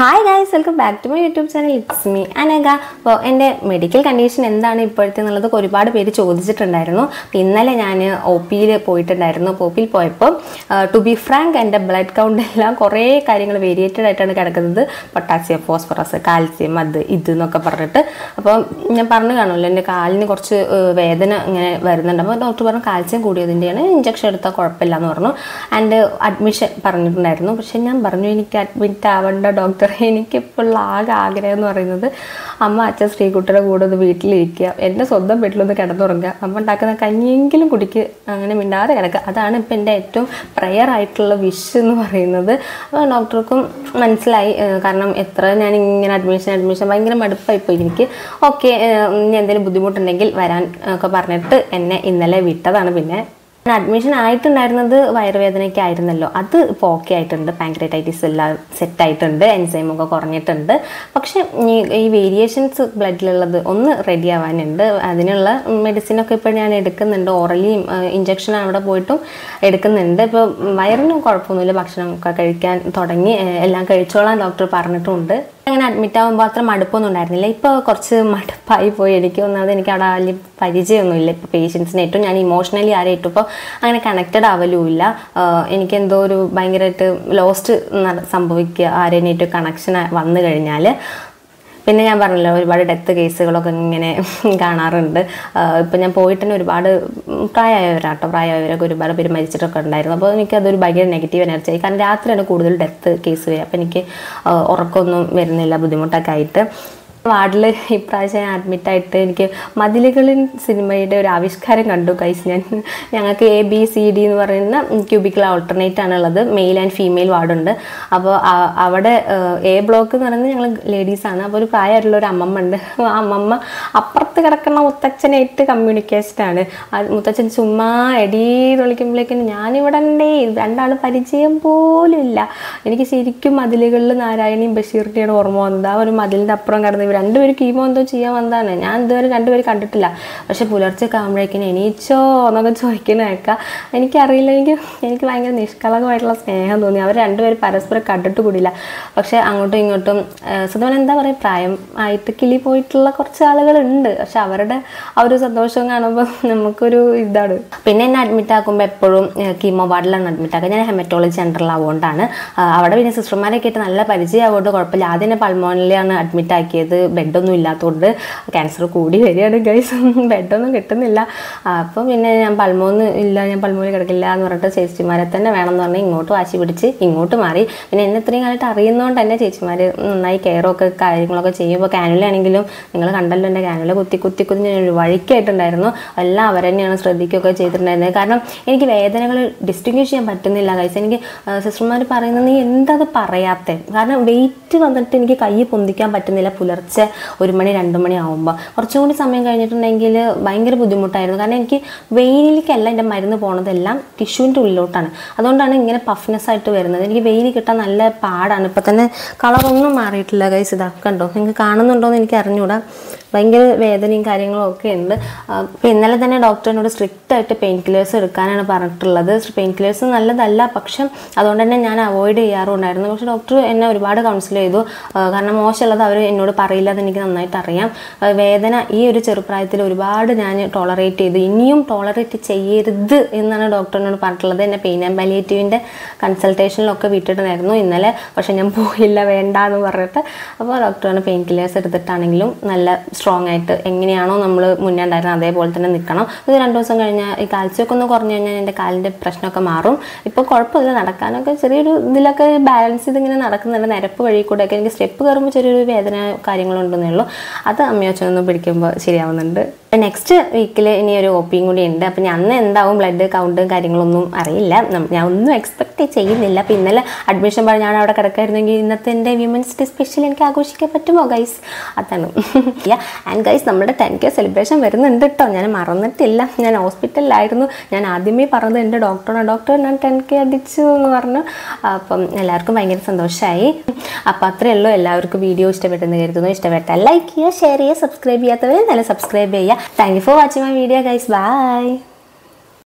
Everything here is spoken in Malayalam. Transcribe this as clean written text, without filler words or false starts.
Hi guys, welcome back to my YouTube channel. It's me, Anaga. അപ്പോൾ എൻ്റെ മെഡിക്കൽ കണ്ടീഷൻ എന്താണ് ഇപ്പോഴത്തെ എന്നുള്ളത് ഒരുപാട് പേര് ചോദിച്ചിട്ടുണ്ടായിരുന്നു. ഇന്നലെ ഞാൻ ഒ പിയിൽ പോയിട്ടുണ്ടായിരുന്നു. ഒ പിയിൽ പോയപ്പോൾ ടു ബി ഫ്രാങ്ക് എൻ്റെ ബ്ലഡ് കൗണ്ട് എല്ലാം കുറേ കാര്യങ്ങൾ വേരിയേറ്റഡ് ആയിട്ടാണ് കിടക്കുന്നത്. പൊട്ടാസ്യം, ഫോസ്ഫറസ്, കാൽസ്യം, അത് ഇത് എന്നൊക്കെ പറഞ്ഞിട്ട്. അപ്പോൾ ഞാൻ പറഞ്ഞു കാണുമല്ലോ എൻ്റെ കാലിന് കുറച്ച് വേദന ഇങ്ങനെ വരുന്നുണ്ട്. അപ്പോൾ ഡോക്ടർ പറഞ്ഞു കാൽസ്യം കൂടിയതിൻ്റെയാണ്, ഇഞ്ചക്ഷൻ എടുത്താൽ കുഴപ്പമില്ല എന്ന് പറഞ്ഞു. ആൻഡ് അഡ്മിഷൻ പറഞ്ഞിട്ടുണ്ടായിരുന്നു. പക്ഷെ ഞാൻ പറഞ്ഞു എനിക്ക് അഡ്മിറ്റ് ആവേണ്ട ഡോക്ടർ, എനിക്കിപ്പോൾ ആകെ ആഗ്രഹം എന്ന് പറയുന്നത് അമ്മ അച്ഛൻ ശ്രീകുട്ടിയുടെ കൂടെ ഒന്ന് വീട്ടിലിരിക്കുക, എൻ്റെ സ്വന്തം വീട്ടിലൊന്ന് കിടന്നുറങ്ങുക, അമ്മ ഉണ്ടാക്കുന്ന കഞ്ഞിയെങ്കിലും കുടിക്ക്, അങ്ങനെ മിണ്ടാതെ കിടക്കുക. അതാണ് ഇപ്പം എൻ്റെ ഏറ്റവും പ്രയർ ആയിട്ടുള്ള വിഷ് എന്ന് പറയുന്നത്. അപ്പോൾ ഡോക്ടർക്കും മനസ്സിലായി. കാരണം എത്ര ഞാൻ ഇങ്ങനെ അഡ്മിഷൻ ഭയങ്കര മടുപ്പായിപ്പോയി എനിക്ക്. ഓക്കെ, ഇനി എന്തെങ്കിലും ബുദ്ധിമുട്ടുണ്ടെങ്കിൽ വരാൻ ഒക്കെ പറഞ്ഞിട്ട് എന്നെ ഇന്നലെ വിട്ടതാണ്. പിന്നെ അഡ്മിഷൻ ആയിട്ടുണ്ടായിരുന്നത് വയറുവേദനയ്ക്കായിരുന്നല്ലോ, അത് ഇപ്പോൾ ഓക്കെ ആയിട്ടുണ്ട്. പാങ്ക്രിയറ്റൈറ്റിസ് എല്ലാം സെറ്റായിട്ടുണ്ട്, എൻസൈമൊക്കെ കുറഞ്ഞിട്ടുണ്ട്. പക്ഷെ ഈ വേരിയേഷൻസ് ബ്ലഡിലുള്ളത് ഒന്ന് റെഡി ആവാനുണ്ട്. അതിനുള്ള മെഡിസിനൊക്കെ ഇപ്പോൾ ഞാൻ എടുക്കുന്നുണ്ട്. ഓറലിയും ഇഞ്ചക്ഷൻ അവിടെ പോയിട്ടും എടുക്കുന്നുണ്ട്. ഇപ്പോൾ വയറിനും കുഴപ്പമൊന്നുമില്ല, ഭക്ഷണമൊക്കെ കഴിക്കാൻ തുടങ്ങി, എല്ലാം കഴിച്ചോളാൻ ഡോക്ടർ പറഞ്ഞിട്ടുമുണ്ട്. അങ്ങനെ അഡ്മിറ്റ് ആകുമ്പോൾ അത്ര മടുപ്പൊന്നും ഉണ്ടായിരുന്നില്ല. ഇപ്പോൾ കുറച്ച് മടുപ്പായി പോയി. എനിക്ക് ഒന്നാമത് എനിക്ക് അവിടെ വലിയ പരിചയമൊന്നുമില്ല ഇപ്പോൾ പേഷ്യൻസിനായിട്ടും. ഞാൻ ഇമോഷണലി ആരായിട്ടും ഇപ്പോൾ അങ്ങനെ കണക്റ്റഡ് ആവലുമില്ല. എനിക്കെന്തോ ഒരു ഭയങ്കരമായിട്ട് ലോസ്റ്റ് സംഭവിക്കുക ആരേനായിട്ട് കണക്ഷൻ വന്നു കഴിഞ്ഞാൽ. പിന്നെ ഞാൻ പറഞ്ഞല്ലോ ഒരുപാട് ഡെത്ത് കേസുകളൊക്കെ ഇങ്ങനെ കാണാറുണ്ട്. ഇപ്പം ഞാൻ പോയിട്ട് തന്നെ ഒരുപാട് പ്രായമായവരൊക്കെ ഒരുപാട് പേര് മരിച്ചിട്ടൊക്കെ ഉണ്ടായിരുന്നു. അപ്പോൾ എനിക്കതൊരു ഭയങ്കര നെഗറ്റീവ് എനർജി ആയി. കാരണം രാത്രിയാണ് കൂടുതൽ ഡെത്ത് കേസ് വരിക. അപ്പോൾ എനിക്ക് ഉറക്കമൊന്നും വരുന്നില്ല, ബുദ്ധിമുട്ടൊക്കെ ആയിട്ട്. വാർഡിൽ ഇപ്രാവശ്യം അഡ്മിറ്റായിട്ട് എനിക്ക് മതിലുകളിൻ സിനിമയുടെ ഒരു ആവിഷ്കാരം കണ്ടു ഗൈസ്. ഞങ്ങൾക്ക് ABCD എന്ന് പറയുന്ന ക്യൂബിക്കൽ ഓൾട്ടർനേറ്റ് ആണുള്ളത്. മെയിൽ ആൻഡ് ഫീമെയിൽ വാർഡുണ്ട്. അപ്പോൾ അവിടെ A ബ്ലോക്ക് എന്ന് പറയുന്നത് ഞങ്ങൾ ലേഡീസാണ്. അപ്പോൾ ഒരു പ്രായമായിട്ടുള്ള ഒരു അമ്മമ്മ ഉണ്ട്. ആ അമ്മമ്മ അപ്പുറത്ത് കിടക്കുന്ന മുത്തച്ഛനായിട്ട് കമ്മ്യൂണിക്കേഷനാണ്. മുത്തച്ഛൻ ചുമ്മാ എടീന്ന് വിളിക്കുമ്പോഴേക്കും ഞാനിവിടെ ഉണ്ടേ, രണ്ടാളും പരിചയം പോലും ഇല്ല. എനിക്ക് ശരിക്കും മതിലുകളിൽ നാരായണിയും ബഷീറിൻ്റെയാണ് ഓർമ്മ വന്നത്. ആ ഒരു മതിലിൻ്റെ അപ്പുറം കടന്ന് രണ്ടുപേരും കീമോ എന്തോ ചെയ്യാൻ വന്നതാണ്. ഞാൻ ഇതുവരെ രണ്ടുപേരും കണ്ടിട്ടില്ല. പക്ഷെ പുലർച്ചെ ആകുമ്പോഴേക്കും എണീച്ചോ എന്നൊക്കെ ചോദിക്കുന്ന കേൾക്കാം. എനിക്കറിയില്ല, എനിക്ക് ഭയങ്കര നിഷ്കളങ്കമായിട്ടുള്ള സ്നേഹം തോന്നി. അവർ രണ്ടുപേരും പരസ്പരം കണ്ടിട്ട് കൂടിയില്ല. പക്ഷെ അങ്ങോട്ടും ഇങ്ങോട്ടും സ്വന്തം എന്താ പറയുക, പ്രായം ആയിട്ട് കിളി പോയിട്ടുള്ള കുറച്ച് ആളുകളുണ്ട്. പക്ഷെ അവരുടെ ആ ഒരു സന്തോഷം കാണുമ്പോൾ നമുക്കൊരു ഇതാണ്. പിന്നെ എന്നെ അഡ്മിറ്റ് ആക്കുമ്പോൾ എപ്പോഴും കീമോ വാർഡിലാണ് അഡ്മിറ്റ് ആക്കുക. ഞാൻ ഹെമറ്റോളജി സെൻ്ററിലാവുകൊണ്ടാണ്. അവിടെ പിന്നെ സിസ്റ്റർമാരൊക്കെ ആയിട്ട് നല്ല പരിചയമാവുകൊണ്ട് കുഴപ്പമില്ല. ആദ്യം തന്നെ പൾമോണിലാണ് അഡ്മിറ്റ് ആക്കിയത്. ബെഡൊന്നും ഇല്ലാത്തതുകൊണ്ട് ക്യാൻസർ കൂടി വരികയാണ് ഗൈസ്, ബെഡൊന്നും കിട്ടുന്നില്ല. അപ്പോൾ പിന്നെ ഞാൻ പൾമോനിൽ കിടക്കില്ല എന്ന് പറഞ്ഞിട്ട് ചേച്ചിമാരെ തന്നെ വേണമെന്ന് പറഞ്ഞാൽ ഇങ്ങോട്ട് വാശി പിടിച്ച് ഇങ്ങോട്ട് മാറി. പിന്നെ എന്നെ ഇത്രയും കാലമായിട്ട് അറിയുന്നതുകൊണ്ട് തന്നെ ചേച്ചിമാർ നന്നായി കെയറൊക്കെ കാര്യങ്ങളൊക്കെ ചെയ്യുമ്പോൾ കാനുലാണെങ്കിലും നിങ്ങൾ കണ്ടല്ലോ എൻ്റെ കാനുല കുത്തി ഞാൻ ഒരു വഴിക്കായിട്ടുണ്ടായിരുന്നു. എല്ലാം അവർ തന്നെയാണ് ശ്രദ്ധിക്കുകയൊക്കെ ചെയ്തിട്ടുണ്ടായിരുന്നത്. കാരണം എനിക്ക് വേദനകൾ ഡിസ്റ്റിങ്വിഷ് ചെയ്യാൻ പറ്റുന്നില്ല ഗൈസ്. എനിക്ക് സിസ്റ്റർമാർ പറയുന്നത് നീ എന്തത് പറയാത്തേ, കാരണം വെയിറ്റ് വന്നിട്ട് എനിക്ക് കൈ പൊന്തിക്കാൻ പറ്റുന്നില്ല. പുലർച്ചെ 1 മണി 2 മണി ആകുമ്പോൾ കുറച്ചും കൂടി സമയം കഴിഞ്ഞിട്ടുണ്ടെങ്കിൽ ഭയങ്കര ബുദ്ധിമുട്ടായിരുന്നു. കാരണം എനിക്ക് വെയിനിലേക്കല്ല എൻ്റെ മരുന്ന് പോണതെല്ലാം ടിഷ്യൂവിൻ്റെ ഉള്ളിലോട്ടാണ്. അതുകൊണ്ടാണ് ഇങ്ങനെ പഫ്നെസ് ആയിട്ട് വരുന്നത്. എനിക്ക് വെയിൽ കിട്ടാൻ നല്ല പാടാണ്. ഇപ്പം തന്നെ കളറൊന്നും മാറിയിട്ടില്ല ഗൈസ്. ഇതാ കണ്ടോ, നിങ്ങൾക്ക് കാണുന്നുണ്ടോ എന്ന് എനിക്ക് അറിഞ്ഞൂടാ. ഭയങ്കര വേദനയും കാര്യങ്ങളും ഒക്കെ ഉണ്ട്. അപ്പോൾ ഇന്നലെ തന്നെ ഡോക്ടറിനോട് സ്ട്രിക്റ്റ് ആയിട്ട് പെയിൻ കില്ലേഴ്സ് എടുക്കാനാണ് പറഞ്ഞിട്ടുള്ളത്. പെയിൻ കില്ലേഴ്സ് നല്ലതല്ല, പക്ഷെ അതുകൊണ്ട് തന്നെ ഞാൻ അവോയ്ഡ് ചെയ്യാറുണ്ടായിരുന്നു. പക്ഷെ ഡോക്ടർ എന്നെ ഒരുപാട് കൗൺസിൽ ചെയ്തു. കാരണം മോശമുള്ളത് അവർ എന്നോട് പറയില്ല, അതെനിക്ക് നന്നായിട്ട് അറിയാം. വേദന ഈ ഒരു ചെറുപ്രായത്തിൽ ഒരുപാട് ഞാൻ ടോളറേറ്റ് ചെയ്തു. ഇനിയും ടോളറേറ്റ് ചെയ്യരുത് എന്നാണ് ഡോക്ടറിനോട് പറഞ്ഞിട്ടുള്ളത്. എന്നെ പെയിൻ ആൻഡ് പാലിയേറ്റീവിൻ്റെ കൺസൾട്ടേഷനിലൊക്കെ വിട്ടിട്ടുണ്ടായിരുന്നു ഇന്നലെ. പക്ഷെ ഞാൻ പോയില്ല, വേണ്ട എന്ന് പറഞ്ഞിട്ട്. അപ്പോൾ ഡോക്ടറാണ് പെയിൻ കില്ലേഴ്സ് എടുത്തിട്ടാണെങ്കിലും നല്ല സ്ട്രോങ് ആയിട്ട് എങ്ങനെയാണോ നമ്മൾ മുന്നേ ഉണ്ടായിരുന്നത് അതേപോലെ തന്നെ നിൽക്കണം. ഇത് 2 ദിവസം കഴിഞ്ഞാൽ ഈ കാൽസ്യമൊക്കെ ഒന്ന് കുറഞ്ഞു കഴിഞ്ഞാൽ എൻ്റെ കാലിൻ്റെ പ്രശ്നമൊക്കെ മാറും. ഇപ്പോൾ കുഴപ്പമില്ല, നടക്കാനൊക്കെ ചെറിയൊരു ഇതിലൊക്കെ ബാലൻസ് ചെയ്തിങ്ങനെ നടക്കുന്നുണ്ട്. നിരപ്പ് വഴി കൂടെയൊക്കെ എനിക്ക് സ്റ്റെപ്പ് കയറുമ്പോൾ ചെറിയൊരു വേദന കാര്യങ്ങളുണ്ടെന്നേ ഉള്ളൂ. അത് അമ്മയോച്ചൊന്നും പിടിക്കുമ്പോൾ ശരിയാവുന്നുണ്ട്. നെക്സ്റ്റ് വീക്കിൽ ഇനി ഒരു OP കൂടി ഉണ്ട്. അപ്പം ഞാൻ അന്ന് എന്താവും ബ്ലഡ് കൗണ്ടും കാര്യങ്ങളൊന്നും അറിയില്ല. ഞാൻ ഒന്നും എക്സ്പെക്റ്റ് ചെയ്യുന്നില്ല. അപ്പോൾ ഇന്നലെ അഡ്മിഷൻ പറഞ്ഞ് ഞാൻ അവിടെ കിടക്കായിരുന്നെങ്കിൽ ഇന്നത്തെ എൻ്റെ വിമൻസ് ഡേ സ്പെഷ്യൽ എനിക്ക് ആഘോഷിക്കാൻ പറ്റുമോ ഗൈസ്? അതാണ്. ആൻഡ് ഗൈസ്, നമ്മുടെ 10K സെലിബ്രേഷൻ വരുന്നുണ്ട് കേട്ടോ. ഞാൻ മറന്നിട്ടില്ല. ഞാൻ ഹോസ്പിറ്റലിലായിരുന്നു. ഞാൻ ആദ്യമേ പറഞ്ഞത് എൻ്റെ ഡോക്ടർ ഞാൻ 10K അടിച്ചു എന്ന് പറഞ്ഞു. അപ്പം എല്ലാവർക്കും ഭയങ്കര സന്തോഷമായി. അപ്പോൾ അത്രയേ ഉള്ളൂ. എല്ലാവർക്കും വീഡിയോ ഇഷ്ടപ്പെട്ടെന്ന് കരുതുന്നു. ഇഷ്ടപ്പെട്ടാൽ ലൈക്ക് ചെയ്യുക, ഷെയർ ചെയ്യുക, സബ്സ്ക്രൈബ് ചെയ്യാത്തവർ നല്ല സബ്സ്ക്രൈബ് ചെയ്യുക. Thank you for watching my video guys. Bye.